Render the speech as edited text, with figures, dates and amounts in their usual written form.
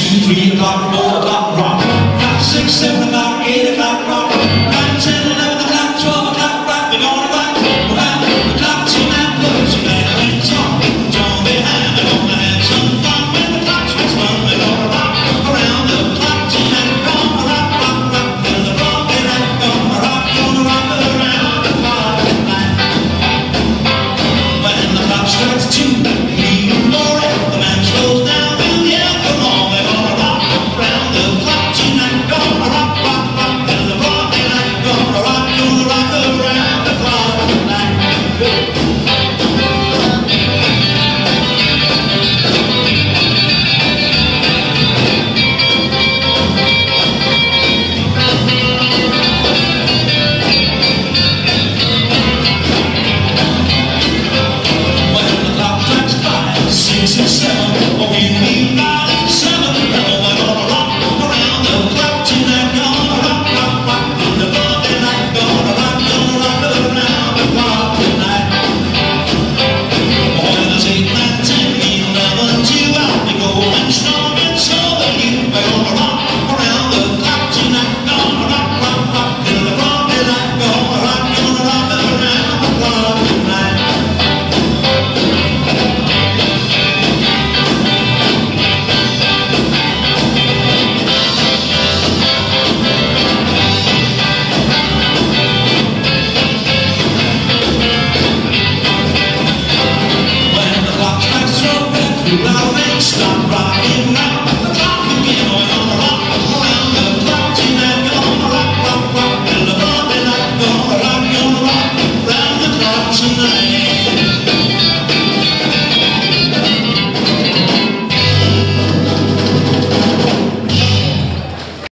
2, 3 o'clock, 4 o'clock, rock. 5, 6, 7 o'clock, 8 o'clock, rock. 9, 10, 11 o'clock, 12 o'clock, rock. We're gonna rock around the clock tonight. Put your hands on, join behind. We're gonna have some fun when the clock strikes 1. We're gonna rock around the clock tonight. Gonna rock, rock, rock till the wrong night. Gonna rock around the clock tonight. When the clock strikes 2, even more, the man slows down. Stop rocking now.